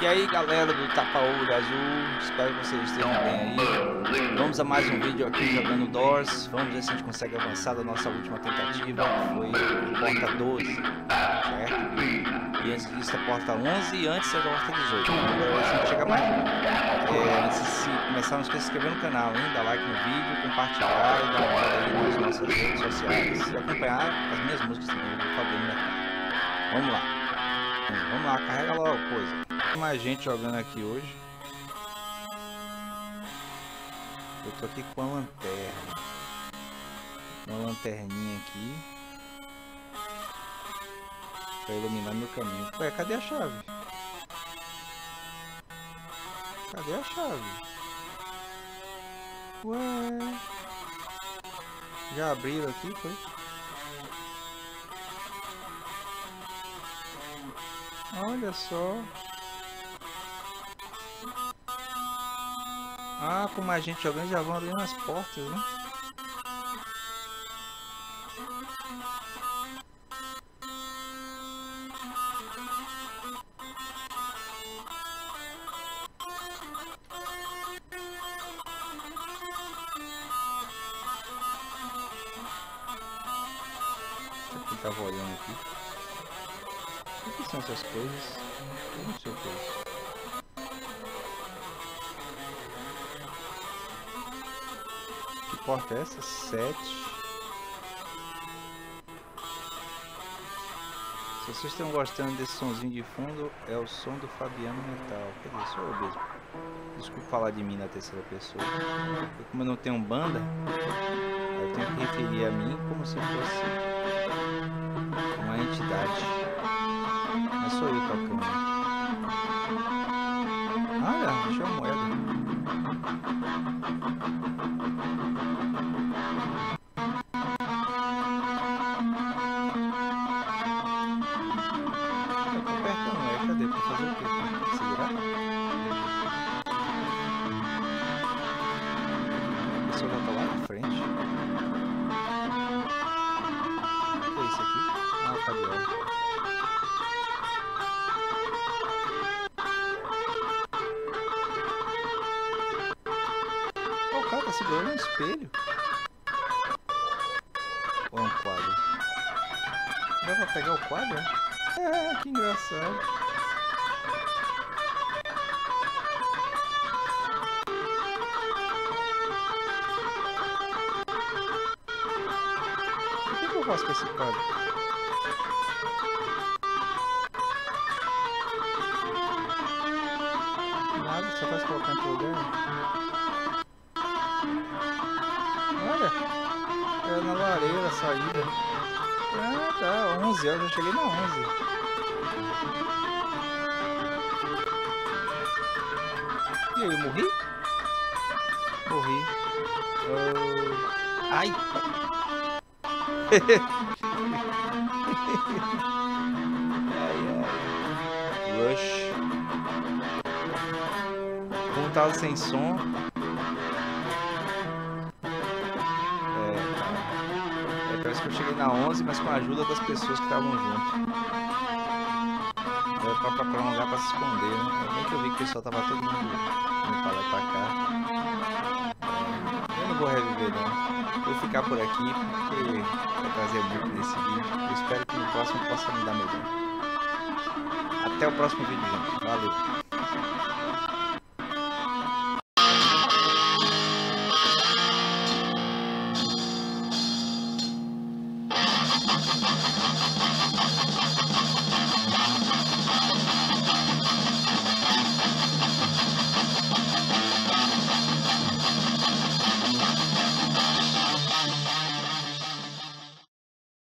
E aí galera do Tapa-Olho Azul, espero que vocês estejam bem aí. Vamos a mais um vídeo aqui jogando Doors. Vamos ver se a gente consegue avançar da nossa última tentativa, que foi a porta 12, certo? E antes disso a porta 11 e antes a porta 18. Vamos ver se a gente chega mais longe. Antes de começar, não esqueça de se inscrever no canal, hein? Dar like no vídeo, compartilhar e dar uma olhada aí nas nossas redes sociais. E acompanhar as minhas músicas também do Fabinho Metal. Vamos lá. Vamos lá, carrega logo coisa. Tem mais gente jogando aqui hoje. Eu tô aqui com a lanterna. Uma lanterninha aqui pra iluminar meu caminho. Ué, cadê a chave? Cadê a chave? Ué, já abriram aqui, foi? Olha só. Ah, como a gente jogando, já vão abrindo as portas, né? Eu tava olhando aqui. O que são essas coisas? Eu não sei o que é isso. Que porta é essa? 7. Se vocês estão gostando desse sonzinho de fundo, é o som do Fabiano Metal. Quer dizer, sou eu mesmo. Desculpa falar de mim na terceira pessoa. Porque como eu não tenho banda, eu tenho que referir a mim como se fosse uma entidade. Mas sou eu tocando. Olha, achei uma moeda. Eu tô apertando, é? Cadê? Pra fazer o quê? Pra segurar? A pessoa já tá lá na frente. O que é isso aqui? Ah, cadê ela? O cara tá segurando um espelho. Ou é um quadro? Dá pra pegar o quadro? É, que engraçado. O que eu faço com esse quadro? Nada, só faz colocar em outro lugar. Olha, é na lareira a saída. Ah, tá, 11, eu já cheguei na 11. E aí, eu morri? Morri. Oh. Ai! Ai. Rush. Como tava sem som. Parece que eu cheguei na 11, mas com a ajuda das pessoas que estavam junto. Era pra um lugar pra se esconder, né? Bem que eu vi que o pessoal tava todo mundo indo pra lá e pra cá. Eu não vou reviver não. Vou ficar por aqui porque vai trazer muito nesse vídeo. Eu espero que no próximo possa me dar melhor. Até o próximo vídeo, gente. Valeu!